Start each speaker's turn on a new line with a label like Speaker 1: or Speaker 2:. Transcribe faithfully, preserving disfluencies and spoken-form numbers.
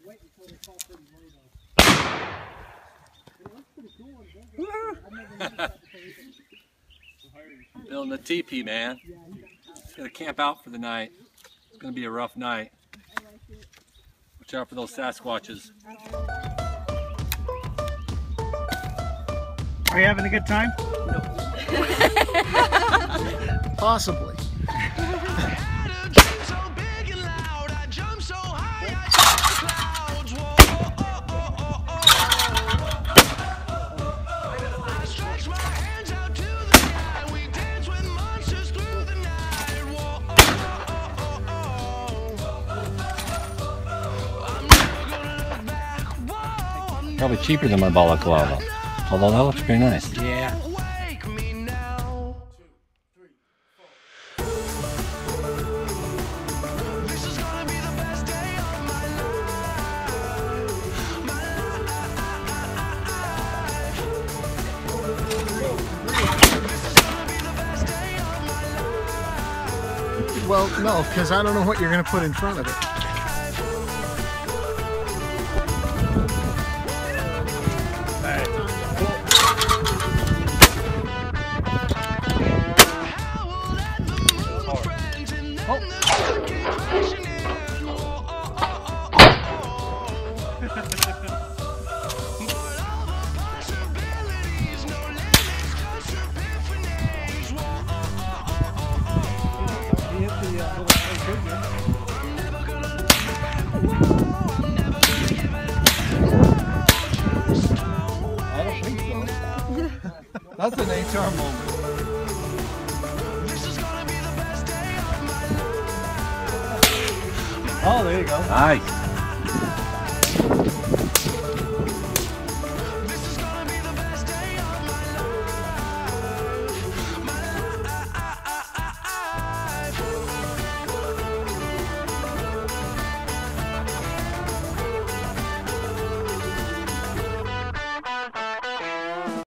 Speaker 1: Building a teepee, man. Just gonna camp out for the night. It's gonna be a rough night. Watch out for those Sasquatches.
Speaker 2: Are you having a good time?
Speaker 1: No.
Speaker 2: Possibly.
Speaker 1: Probably cheaper than my balaclava. Although that looks pretty nice.
Speaker 2: Yeah. Well, no, because I don't know what you're going to put in front of it. That's an H R moment. Oh, there you go.
Speaker 1: Nice.